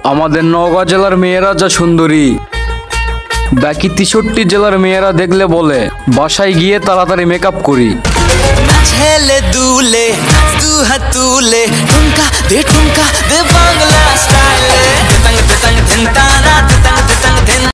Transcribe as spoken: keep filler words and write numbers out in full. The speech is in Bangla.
আমাদের নওগাঁ জেলার মেয়েরা যা সুন্দরী, বাকি তেষট্টি জেলার মেয়েরা দেখলে বলে বাসায় গিয়ে তাড়াতাড়ি মেকআপ করি। ছেলে দুলে দু হাত তুলে ঠুমকা দে ঠুমকা দে।